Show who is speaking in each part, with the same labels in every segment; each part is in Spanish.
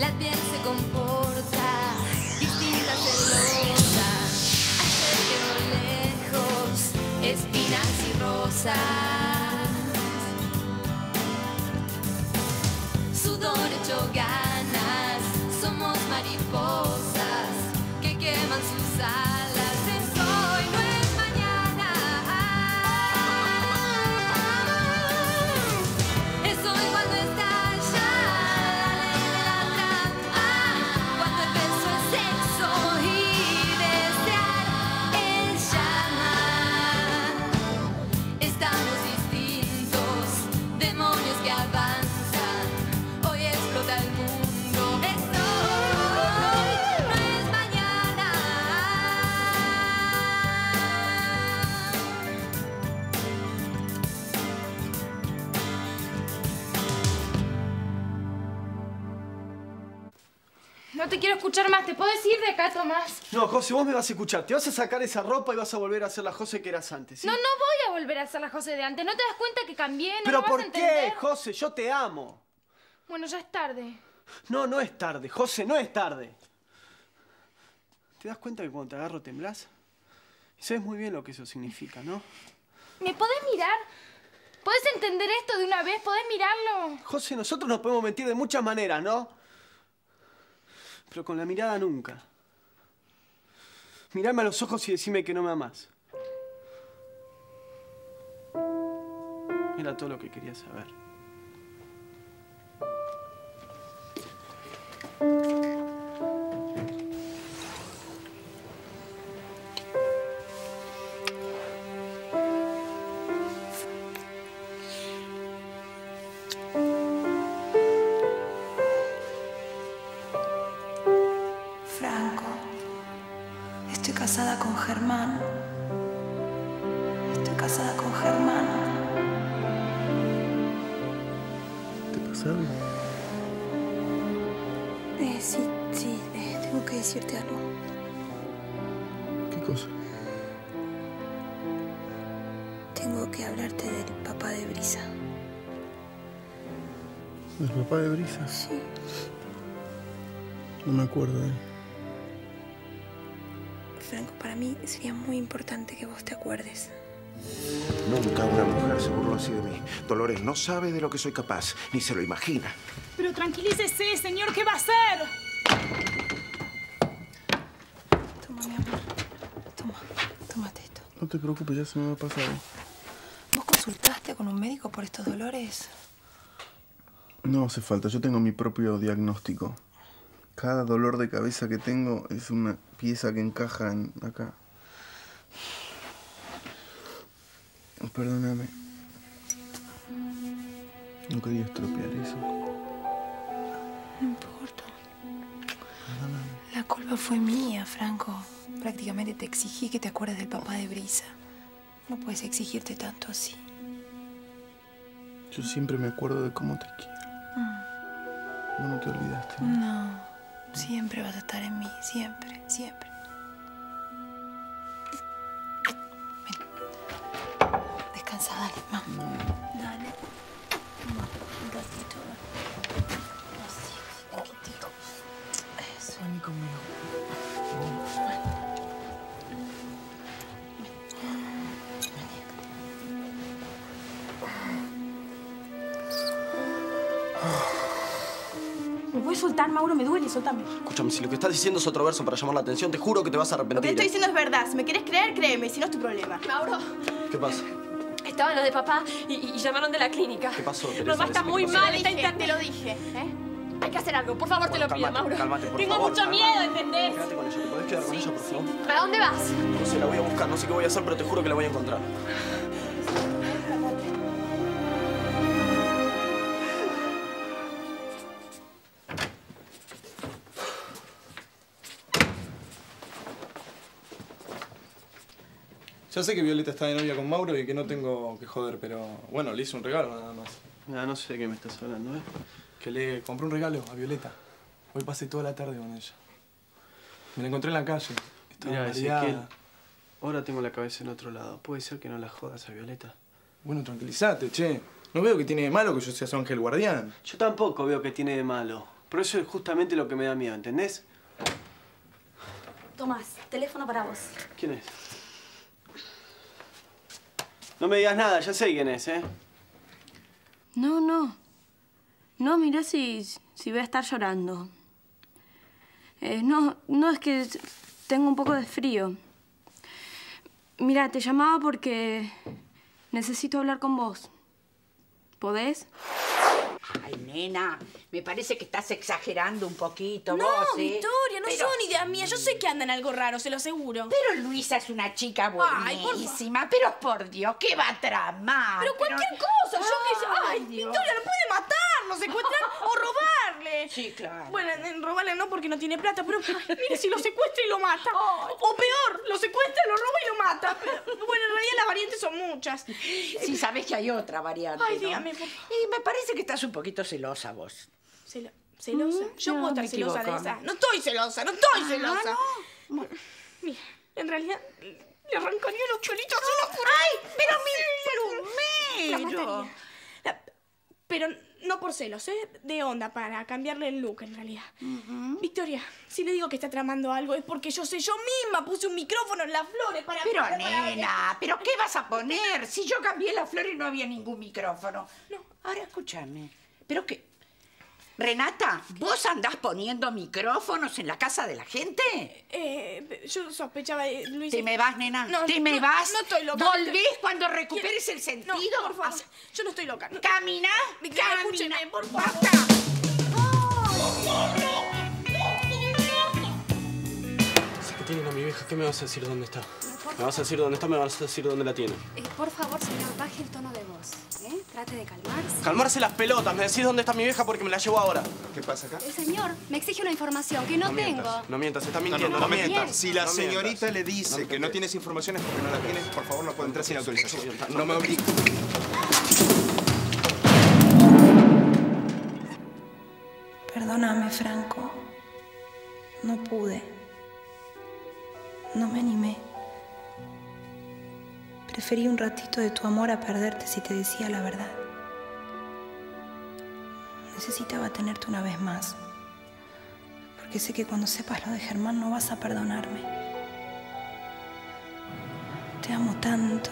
Speaker 1: la piel se comporta, distinta, celosa. Ayer quedó lejos, espinas y rosas. Sudor hecho ganas, somos mariposas que queman sus alas. Es hoy, no es mañana. Es hoy cuando estalla la ley de la trampa, cuando el beso es sexo y desear es llamar. Estamos distintos, demonios que avanzan. Hoy explota el mundo. Es hoy, no es mañana.
Speaker 2: No te quiero escuchar más. ¿Te puedes ir de acá, Tomás?
Speaker 3: No, José, vos me vas a escuchar. Te vas a sacar esa ropa y vas a volver a ser la José que eras antes, ¿sí?
Speaker 2: No, no voy a volver a ser la José de antes. ¿No te das cuenta que cambié? ¿No
Speaker 3: ¿Pero
Speaker 2: lo vas
Speaker 3: por
Speaker 2: a entender?
Speaker 3: qué, José? Yo te amo.
Speaker 2: Bueno, ya es tarde.
Speaker 3: No, no es tarde, José, no es tarde. ¿Te das cuenta que cuando te agarro temblás? Y sabes muy bien lo que eso significa, ¿no?
Speaker 2: ¿Me podés mirar? ¿Podés entender esto de una vez? ¿Podés mirarlo?
Speaker 3: José, nosotros nos podemos mentir de muchas maneras, ¿no? Pero con la mirada nunca. Mirame a los ojos y decime que no me amás. Era todo lo que quería saber.
Speaker 4: Franco, estoy casada con Germán. Estoy casada con Germán.
Speaker 3: ¿Te pasa algo?
Speaker 4: Sí, tengo que decirte algo.
Speaker 3: ¿Qué cosa?
Speaker 4: Tengo que hablarte del papá de Brisa.
Speaker 5: ¿El papá de Brisa?
Speaker 4: Sí.
Speaker 5: No me acuerdo de él.
Speaker 4: Franco, para mí sería muy importante que vos te acuerdes.
Speaker 6: Nunca una mujer se burló así de mí. Dolores no sabe de lo que soy capaz, ni se lo imagina.
Speaker 7: Pero tranquilícese, señor, ¿qué va a hacer?
Speaker 4: Toma, mi amor. Tómate esto.
Speaker 5: No te preocupes, ya se me va a pasar.
Speaker 4: ¿Vos consultaste con un médico por estos dolores?
Speaker 5: No hace falta, yo tengo mi propio diagnóstico. Cada dolor de cabeza que tengo es una pieza que encaja acá. Perdóname. No quería estropear eso.
Speaker 4: No importa. La culpa fue mía, Franco. Prácticamente te exigí que te acuerdes del papá de Brisa. No puedes exigirte tanto así.
Speaker 5: Yo siempre me acuerdo de cómo te quiero. Vos no te olvidaste, ¿no?
Speaker 4: No, siempre vas a estar en mí, siempre, siempre. Ven. Descansa, dale, mamá. Dale. Toma, un ratito. Así, tranquilito. Eso.
Speaker 5: Vení conmigo.
Speaker 7: ¿Me puedes soltar, Mauro? Me duele, soltame.
Speaker 3: Escúchame, si lo que estás diciendo es otro verso para llamar la atención, te juro que te vas a arrepentir.
Speaker 7: Lo que te estoy diciendo es verdad. Si me quieres creer, créeme. Si no, es tu problema.
Speaker 8: Mauro,
Speaker 3: ¿Qué pasa?
Speaker 8: estaban los de papá y llamaron de la clínica.
Speaker 3: ¿Qué pasó, Teresa?
Speaker 8: Mamá está
Speaker 3: Decime
Speaker 8: muy
Speaker 3: qué pasó.
Speaker 8: mal, está
Speaker 7: Te
Speaker 8: intentando.
Speaker 7: lo dije, ¿eh?
Speaker 8: Hay que hacer algo, por favor, te lo pido,
Speaker 3: Cálmate,
Speaker 8: Mauro.
Speaker 3: cálmate, por
Speaker 8: Tengo
Speaker 3: favor,
Speaker 8: mucho
Speaker 3: cálmate.
Speaker 8: miedo, ¿entendés?
Speaker 3: Quédate con ella, ¿te podés quedar con ella, por favor?
Speaker 8: ¿A dónde vas?
Speaker 3: No sé, la voy a buscar, no sé qué voy a hacer, pero te juro que la voy a encontrar.
Speaker 5: Ya sé que Violeta está de novia con Mauro y que no tengo que joder, pero bueno, le hice un regalo nada más.
Speaker 3: Mira, no sé de qué me estás hablando, ¿eh?
Speaker 5: Que le compré un regalo a Violeta. Hoy pasé toda la tarde con ella. Me la encontré en la calle. Estaba
Speaker 3: Mira,
Speaker 5: mareada.
Speaker 3: Ezequiel, ahora tengo la cabeza en otro lado. ¿Puede ser que no la jodas a Violeta?
Speaker 5: Bueno, tranquilízate, che. No veo que tiene de malo que yo sea su ángel guardián.
Speaker 3: Yo tampoco veo que tiene de malo. Por eso es justamente lo que me da miedo, ¿entendés?
Speaker 1: Tomás, teléfono para vos.
Speaker 3: ¿Quién es? No me digas nada, ya sé quién es, ¿eh?
Speaker 9: No, no. No, mirá si voy a estar llorando. No, es que tengo un poco de frío. Mira, te llamaba porque necesito hablar con vos. ¿Podés?
Speaker 10: Ay, nena, me parece que estás exagerando un poquito
Speaker 7: No,
Speaker 10: vos, ¿eh?
Speaker 7: Victoria, no
Speaker 10: Pero-
Speaker 7: son ideas mías. Yo sé que andan algo raro, se lo aseguro.
Speaker 10: Pero Luisa es una chica
Speaker 7: Ay, por
Speaker 10: buenísima. Pero por Dios, ¿qué va a tramar?
Speaker 7: Pero cualquier cosa, yo qué sé. Ay,
Speaker 10: Dios.
Speaker 7: Victoria, lo puede matar, lo secuestrar o robarle.
Speaker 10: Sí, claro.
Speaker 7: Bueno, robarle no porque no tiene plata, pero ay, mire, si lo secuestra y lo mata. O peor, lo secuestra, lo roba y lo mata. Pero, bueno, en realidad las variantes son muchas.
Speaker 10: Sí, sabes que hay otra variante,
Speaker 7: Ay,
Speaker 10: ¿no?
Speaker 7: dígame, por favor.
Speaker 10: Y me parece que estás un poquito celosa vos.
Speaker 7: ¿Celosa? Yo
Speaker 10: no,
Speaker 7: puedo
Speaker 10: me
Speaker 7: estar celosa de
Speaker 10: equivoco.
Speaker 7: esa. No estoy celosa, no estoy
Speaker 10: Ah,
Speaker 7: celosa.
Speaker 10: no.
Speaker 7: Mira, en realidad le arrancaría los pelitos a una por
Speaker 10: ¡Ay, pero mi plumero!
Speaker 7: Pero no por celos, ¿eh? De onda, para cambiarle el look, en realidad. Victoria, si le digo que está tramando algo es porque yo sé, yo misma puse un micrófono en las flores para...
Speaker 10: Pero,
Speaker 7: para-
Speaker 10: nena, ¿pero qué vas a poner? Si yo cambié la flor y no había ningún micrófono.
Speaker 7: No.
Speaker 10: Ahora, escúchame. ¿Pero qué? Renata, ¿vos andás poniendo micrófonos en la casa de la gente?
Speaker 7: Yo sospechaba de Luis...
Speaker 10: ¿Te me vas, nena?
Speaker 7: No,
Speaker 10: ¿Te me
Speaker 7: no,
Speaker 10: vas?
Speaker 7: No estoy loca.
Speaker 10: ¿Volvés cuando recuperes el sentido?
Speaker 7: No, por favor. Yo no estoy loca. No.
Speaker 10: Camina,
Speaker 7: Victoria,
Speaker 10: camina.
Speaker 7: escúcheme, por favor.
Speaker 3: Sé que tienen a mi vieja. ¿Qué me vas a decir dónde está? ¿Me vas a decir dónde está? ¿Me vas a decir dónde la tiene?
Speaker 1: Por favor, señor, baje el tono de voz. Trate de calmarse.
Speaker 3: Calmarse las pelotas. Me decís dónde está mi vieja porque me la llevo ahora.
Speaker 6: ¿Qué pasa acá?
Speaker 1: El señor me exige una información que no tengo.
Speaker 3: Mientas, no mientas. Está mintiendo.
Speaker 6: No
Speaker 3: mientas.
Speaker 6: mientas. Si la
Speaker 3: No
Speaker 6: señorita
Speaker 3: mientas.
Speaker 6: le dice que no tienes informaciones porque no la tienes, por favor no puede entrar sin autorización. No me obligue.
Speaker 4: Perdóname, Franco. No pude. No me animé. Preferí un ratito de tu amor a perderte si te decía la verdad. Necesitaba tenerte una vez más. Porque sé que cuando sepas lo de Germán no vas a perdonarme. Te amo tanto.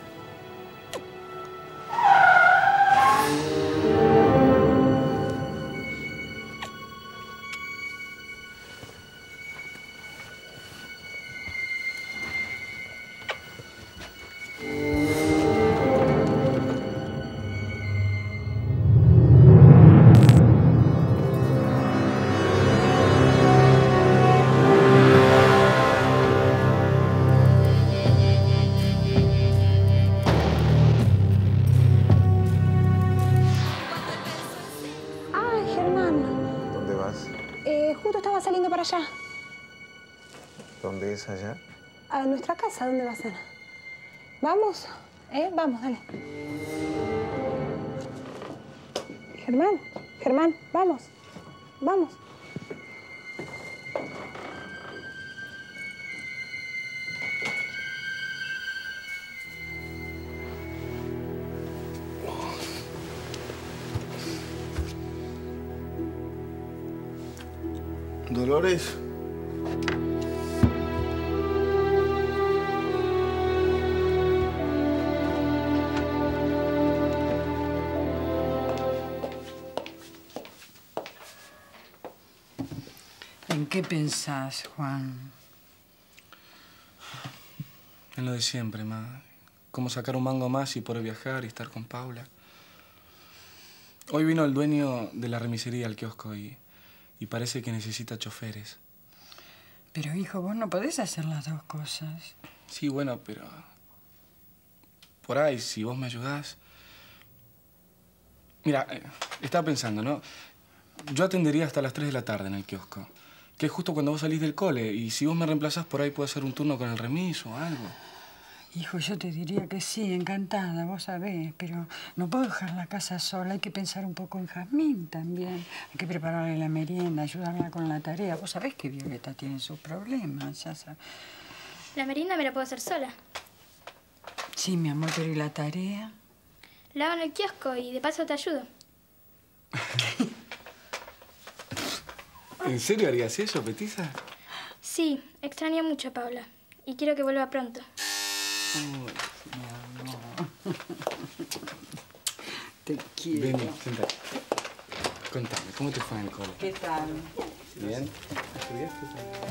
Speaker 11: Ay, Germán.
Speaker 6: ¿Dónde vas?
Speaker 11: Justo estaba saliendo para allá.
Speaker 6: ¿Dónde es allá?
Speaker 11: A nuestra casa, ¿dónde va a ser? ¿Vamos? Vamos, dale. Germán, Germán, vamos. Vamos.
Speaker 5: Dolores.
Speaker 12: ¿En qué pensás, Juan?
Speaker 13: En lo de siempre, ma. Cómo sacar un mango más y poder viajar y estar con Paula. Hoy vino el dueño de la remisería al kiosco y parece que necesita choferes.
Speaker 12: Pero, hijo, vos no podés hacer las dos cosas.
Speaker 13: Sí, bueno, pero... Por ahí, si vos me ayudás... Mira, estaba pensando, ¿no? Yo atendería hasta las 3 de la tarde en el kiosco. Que es justo cuando vos salís del cole. Y si vos me reemplazás, por ahí puedo hacer un turno con el remis o algo.
Speaker 12: Hijo, yo te diría que sí, encantada, vos sabés. Pero no puedo dejar la casa sola. Hay que pensar un poco en Jazmín también. Hay que prepararle la merienda, ayudarla con la tarea. Vos sabés que Violeta tiene sus problemas, ya sabés.
Speaker 14: La merienda me la puedo hacer sola.
Speaker 12: Sí, mi amor, pero ¿y la tarea?
Speaker 14: La hago en el kiosco y de paso te ayudo.
Speaker 13: ¿En serio harías eso, Petiza?
Speaker 14: Sí, extraño mucho a Paula. Y quiero que vuelva pronto.
Speaker 12: Te quiero.
Speaker 13: Vení, sentate. Contame, ¿cómo te fue en el cole?
Speaker 12: ¿Qué tal?
Speaker 13: ¿Bien? ¿Estudiaste?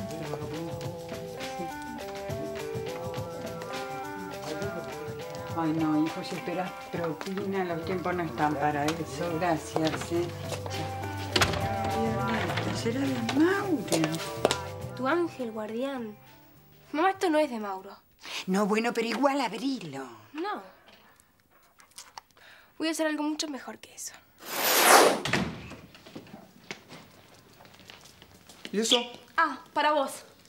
Speaker 12: Ay, no, hijo, si esperas propina, los tiempos no están para eso. Gracias, será de Mauro.
Speaker 1: Tu ángel guardián. Mamá, esto no es de Mauro.
Speaker 10: No, bueno, pero igual abrilo.
Speaker 1: No. Voy a hacer algo mucho mejor que eso.
Speaker 5: ¿Y eso?
Speaker 1: Ah, para vos.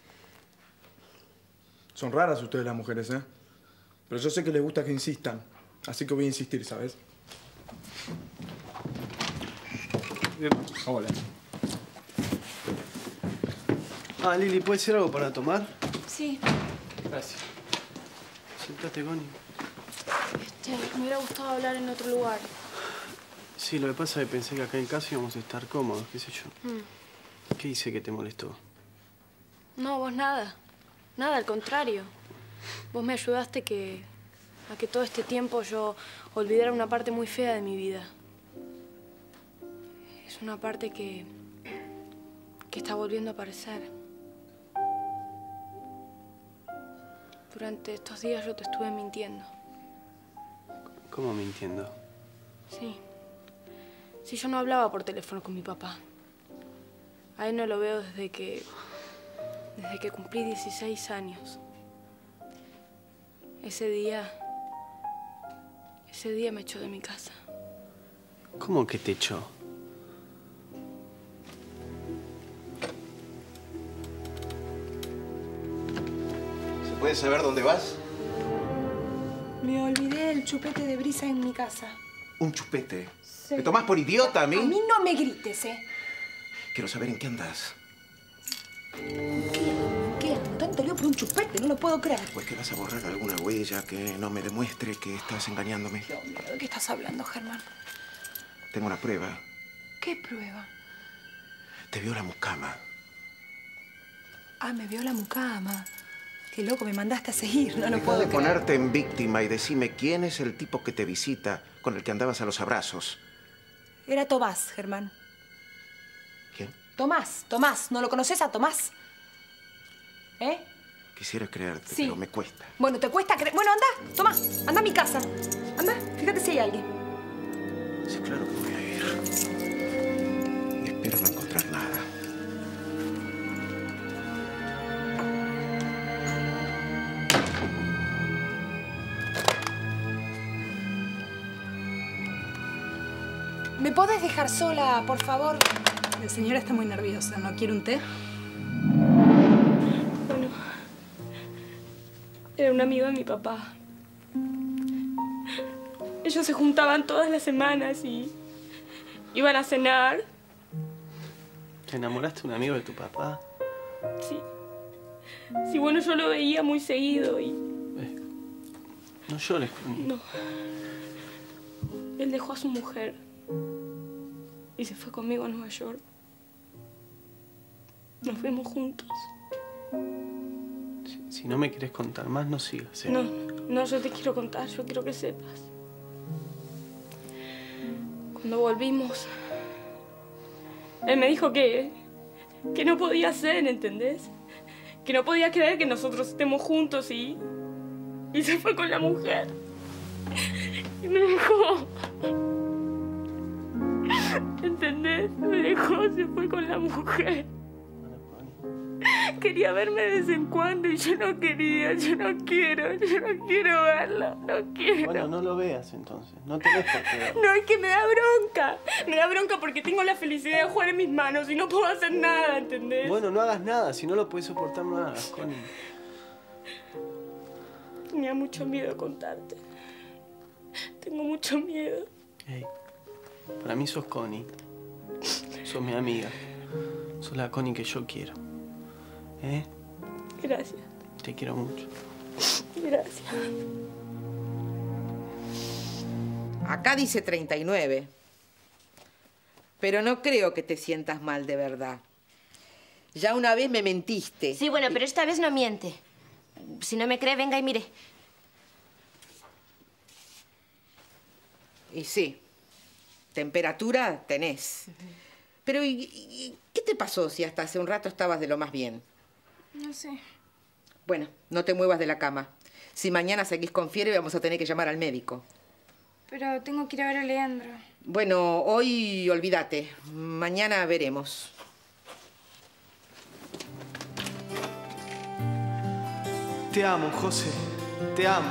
Speaker 5: Son raras ustedes las mujeres, ¿eh? Pero yo sé que les gusta que insistan. Así que voy a insistir, ¿sabes? Hola.
Speaker 3: Ah, Lili, ¿puede ser algo para tomar?
Speaker 1: Sí.
Speaker 3: Gracias. Sentate, Connie.
Speaker 1: Me hubiera gustado hablar en otro lugar.
Speaker 3: Sí, lo que pasa es que pensé que acá en casa íbamos a estar cómodos, qué sé yo. ¿Qué hice que te molestó?
Speaker 9: No, vos nada. Nada, al contrario. Vos me ayudaste a que todo este tiempo yo olvidara una parte muy fea de mi vida. Es una parte que está volviendo a aparecer. Durante estos días yo te estuve mintiendo.
Speaker 3: ¿Cómo mintiendo?
Speaker 9: Sí. Sí, yo no hablaba por teléfono con mi papá. A él no lo veo desde que cumplí 16 años. Ese día me echó de mi casa.
Speaker 3: ¿Cómo que te echó?
Speaker 6: ¿Se puede saber dónde vas?
Speaker 4: Me olvidé el chupete de Brisa en mi casa.
Speaker 6: Un chupete.
Speaker 4: Sí.
Speaker 6: ¿Me tomás por idiota a mí?
Speaker 4: A mí no me grites, ¿eh?
Speaker 6: Quiero saber en qué andas.
Speaker 4: ¿Qué? Tanto lío por un chupete, no lo puedo creer.
Speaker 6: Pues que vas a borrar alguna huella que no me demuestre que estás engañándome.
Speaker 4: Dios mío, ¿de qué estás hablando, Germán?
Speaker 6: Tengo una prueba.
Speaker 4: ¿Qué prueba?
Speaker 6: Te vio la mucama.
Speaker 4: Ah, me vio la mucama. Qué loco, me mandaste a seguir, no lo puedo
Speaker 6: Deja de
Speaker 4: creer.
Speaker 6: ponerte en víctima y decime quién es el tipo que te visita, con el que andabas a los abrazos.
Speaker 4: Era Tomás, Germán.
Speaker 6: ¿Quién?
Speaker 4: Tomás. ¿No lo conoces a Tomás? ¿Eh?
Speaker 6: Quisiera creerte,
Speaker 4: Sí.
Speaker 6: pero me cuesta.
Speaker 4: Bueno, ¿te cuesta creer? Bueno, anda, Tomás, anda a mi casa. Anda, fíjate si hay alguien.
Speaker 6: Sí, claro que voy a ir. Y espero no encontrar nada.
Speaker 4: ¿Me podés dejar sola, por favor? La señora está muy nerviosa. ¿No quiere un té?
Speaker 1: Bueno, era un amigo de mi papá. Ellos se juntaban todas las semanas y iban a cenar.
Speaker 3: ¿Te enamoraste de un amigo de tu papá?
Speaker 1: Sí. Sí, bueno, yo lo veía muy seguido y...
Speaker 3: No llores, Connie.
Speaker 1: No. Él dejó a su mujer y se fue conmigo a Nueva York. Nos fuimos juntos.
Speaker 3: Si no me quieres contar más, no sigas, ¿eh?
Speaker 1: No, yo te quiero contar, yo quiero que sepas. Cuando volvimos, él me dijo que no podía ser, ¿entendés? Que no podía creer que nosotros estemos juntos y se fue con la mujer. Y me dejó. ¿Entendés? Me dejó, se fue con la mujer. Quería verme de vez en cuando y yo no quería, yo no quiero verlo, no quiero.
Speaker 3: Bueno, no lo veas entonces, no tenés por qué verlo.
Speaker 1: No, es que me da bronca. Me da bronca porque tengo la felicidad de jugar en mis manos y no puedo hacer nada, ¿entendés?
Speaker 3: Bueno, no hagas nada, si no lo puedes soportar, no hagas, Connie.
Speaker 1: Me da mucho miedo contarte. Tengo mucho miedo.
Speaker 3: Hey, para mí sos Connie. Sos mi amiga. Sos la Connie que yo quiero. ¿Eh?
Speaker 1: Gracias.
Speaker 3: Te quiero mucho.
Speaker 1: Gracias.
Speaker 15: Acá dice 39. Pero no creo que te sientas mal de verdad. Ya una vez me mentiste.
Speaker 8: Sí, bueno, pero esta vez no miente. Si no me cree, venga y mire.
Speaker 15: Y sí, temperatura tenés. Pero ¿y qué te pasó si hasta hace un rato estabas de lo más bien?
Speaker 14: No sé.
Speaker 15: Bueno, no te muevas de la cama. Si mañana seguís con fiebre, vamos a tener que llamar al médico.
Speaker 14: Pero tengo que ir a ver a Leandro.
Speaker 15: Bueno, hoy olvídate. Mañana veremos.
Speaker 3: Te amo, José. Te amo.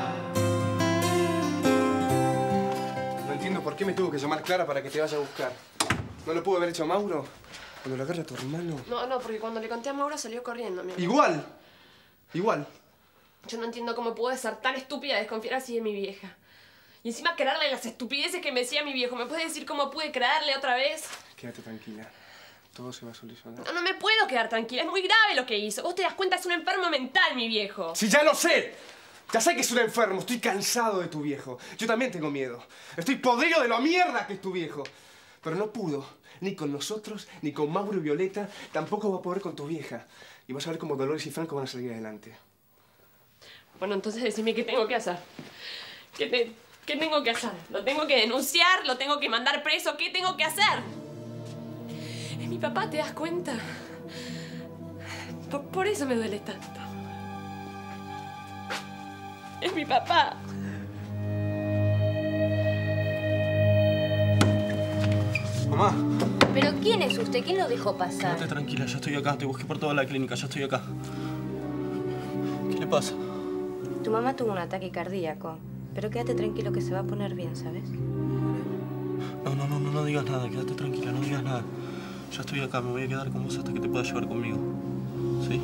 Speaker 16: No entiendo por qué me tuvo que llamar Clara para que te vaya a buscar. ¿No lo pudo haber hecho Mauro? Cuando lo agarra a tu hermano.
Speaker 8: No, porque cuando le conté a Mauro salió corriendo, mi amor.
Speaker 16: ¡Igual! Igual.
Speaker 8: Yo no entiendo cómo pude ser tan estúpida de desconfiar así de mi vieja. Y encima creerle las estupideces que me decía mi viejo. ¿Me puedes decir cómo pude creerle otra vez?
Speaker 16: Quédate tranquila. Todo se va a solucionar.
Speaker 8: No me puedo quedar tranquila. Es muy grave lo que hizo. Vos te das cuenta, es un enfermo mental, mi viejo.
Speaker 16: ¡Sí, ya lo sé! Ya sé que es un enfermo. Estoy cansado de tu viejo. Yo también tengo miedo. Estoy podrido de lo mierda que es tu viejo. Pero no pudo. Ni con nosotros, ni con Mauro y Violeta. Tampoco va a poder con tu vieja. Y vas a ver cómo Dolores y Franco van a salir adelante.
Speaker 8: Bueno, entonces decime qué tengo que hacer. ¿Qué tengo que hacer? ¿Lo tengo que denunciar? ¿Lo tengo que mandar preso? ¿Qué tengo que hacer? Es mi papá, ¿te das cuenta? Por eso me duele tanto. Es mi papá.
Speaker 3: Mamá.
Speaker 8: ¿Pero quién es usted? ¿Quién lo dejó pasar?
Speaker 3: Quédate tranquila, ya estoy acá. Te busqué por toda la clínica, ya estoy acá. ¿Qué le pasa?
Speaker 8: Tu mamá tuvo un ataque cardíaco. Pero quédate tranquilo que se va a poner bien, ¿sabes?
Speaker 3: No digas nada, quédate tranquila, no digas nada. Ya estoy acá, me voy a quedar con vos hasta que te puedas llevar conmigo. ¿Sí?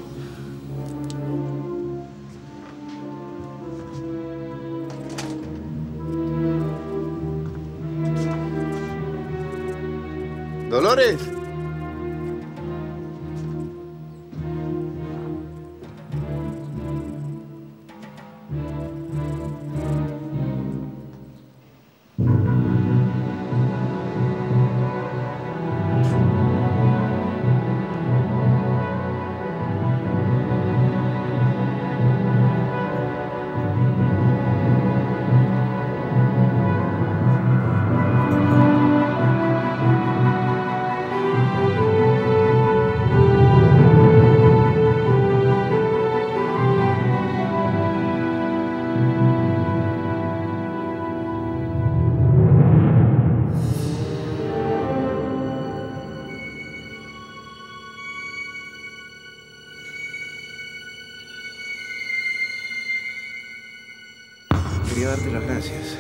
Speaker 5: ¡Dolores!
Speaker 6: Quería darte las gracias.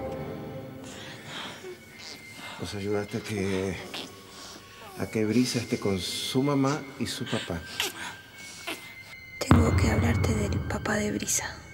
Speaker 6: Nos ayudaste a que Brisa esté con su mamá y su papá.
Speaker 4: Tengo que hablarte del papá de Brisa.